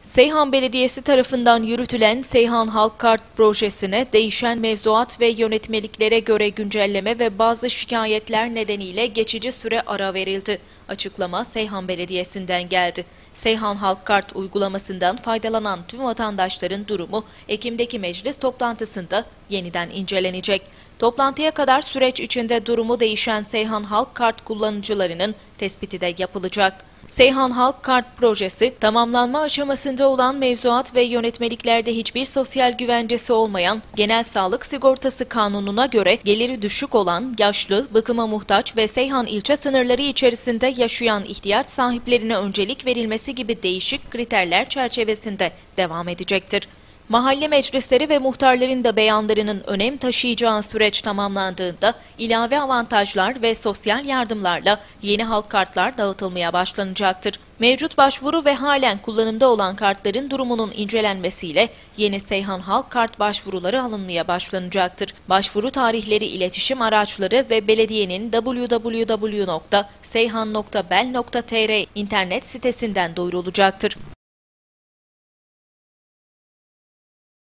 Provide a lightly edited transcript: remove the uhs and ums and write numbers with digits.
Seyhan Belediyesi tarafından yürütülen Seyhan Halk Kart projesine değişen mevzuat ve yönetmeliklere göre güncelleme ve bazı şikayetler nedeniyle geçici süre ara verildi. Açıklama Seyhan Belediyesi'nden geldi. Seyhan Halk Kart uygulamasından faydalanan tüm vatandaşların durumu Ekim'deki meclis toplantısında yeniden incelenecek. Toplantıya kadar süreç içinde durumu değişen Seyhan Halk Kart kullanıcılarının tespiti de yapılacak. Seyhan Halk Kart projesi, tamamlanma aşamasında olan mevzuat ve yönetmeliklerde hiçbir sosyal güvencesi olmayan, Genel Sağlık Sigortası Kanunu'na göre geliri düşük olan, yaşlı, bakıma muhtaç ve Seyhan ilçe sınırları içerisinde yaşayan ihtiyaç sahiplerine öncelik verilmesi gibi değişik kriterler çerçevesinde devam edecektir. Mahalle meclisleri ve muhtarların da beyanlarının önem taşıyacağı süreç tamamlandığında ilave avantajlar ve sosyal yardımlarla yeni halk kartlar dağıtılmaya başlanacaktır. Mevcut başvuru ve halen kullanımda olan kartların durumunun incelenmesiyle yeni Seyhan Halk Kart başvuruları alınmaya başlanacaktır. Başvuru tarihleri iletişim araçları ve belediyenin www.seyhan.bel.tr internet sitesinden duyurulacaktır.